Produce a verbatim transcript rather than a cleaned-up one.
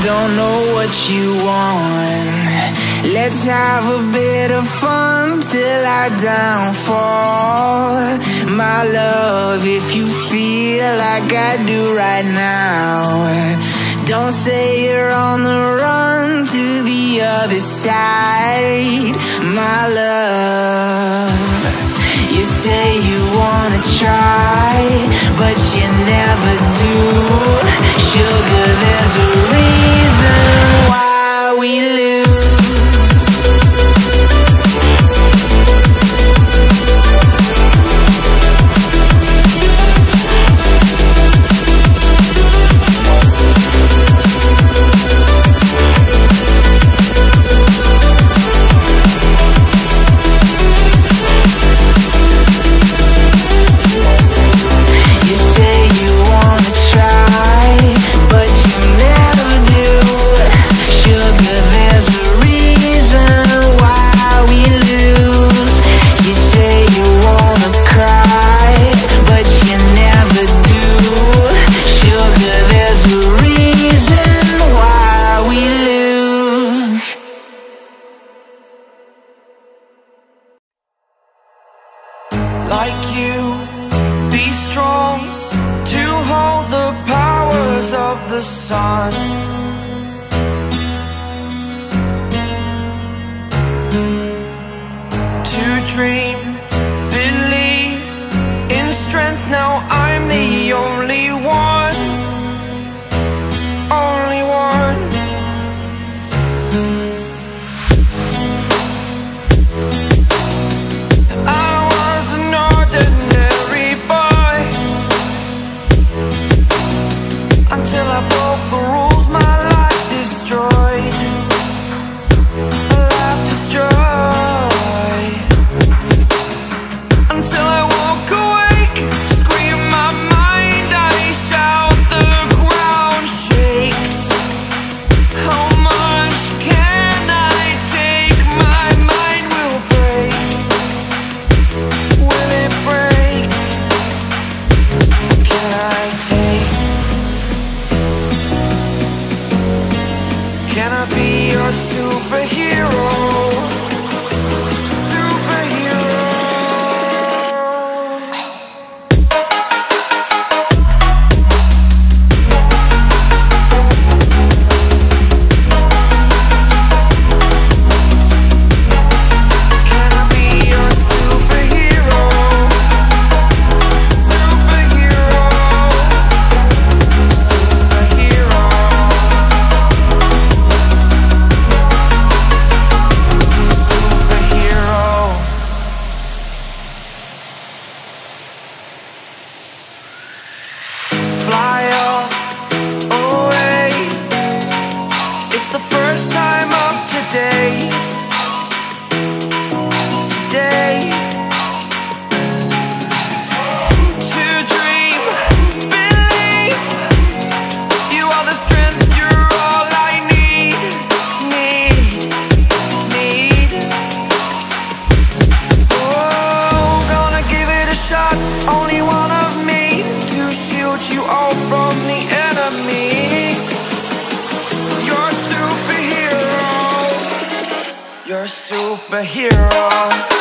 don't know what you want. Let's have a bit of fun till I downfall. My love, if you feel like I do right now, don't say you're on the run to the other side. My love, you say you wanna try, but you never do. Sugar, there's a reason why we lose. Like you, be strong to hold the powers of the sun. To dream, believe in strength. Now I'm the only one, only one. Until I broke the rules, my life destroyed. A life destroyed. Until I woke awake, scream my mind, I shout, the ground shakes. How much can I take? My mind will break. Will it break? Can I take? Can I be your superhero? Superhero. Can I be your superhero? Superhero. Superhero. Fly off away. It's the first time of today. Today. To dream, believe. You are the strength, you're all I need. Need, need. Oh, gonna give it a shot. Only one of me to shield you all from the enemy. You're a superhero. You're a superhero.